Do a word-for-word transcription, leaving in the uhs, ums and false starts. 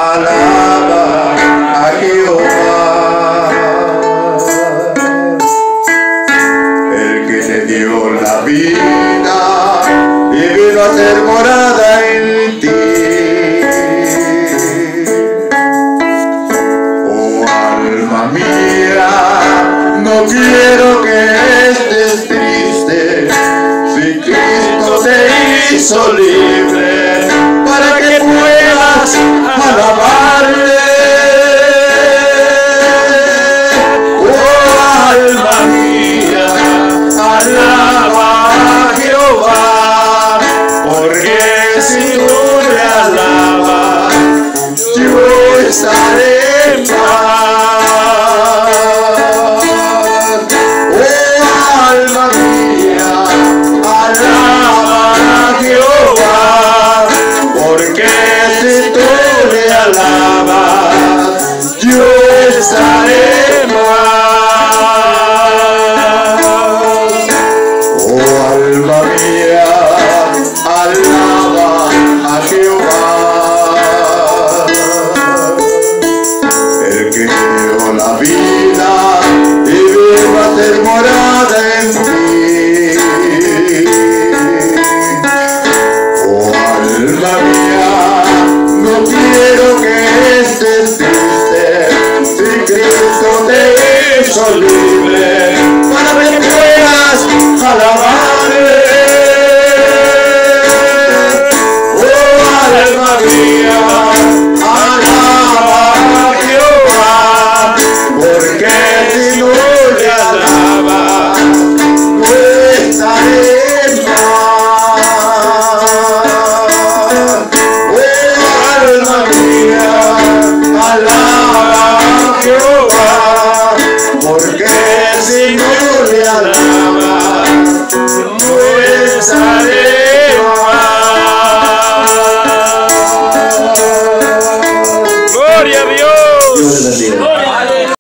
alaba a Jehová. El que te dio la vida y vino a ser morada en ti. Oh alma mía, no quiero que estés triste, si Cristo te hizo libre para que puedas alabarle. Oh alma mía, alaba a Jehová, porque si tú le alabas, yo estaré en paz. Oh alma mía, alaba a Jehová, porque si tú le alabas, yo estaré en paz. Oh alma mía, alaba a Jehová, el que dio la vida y vino a ser morada en ti. Oh alma mía, no quiero que estés triste, si Cristo te hizo libre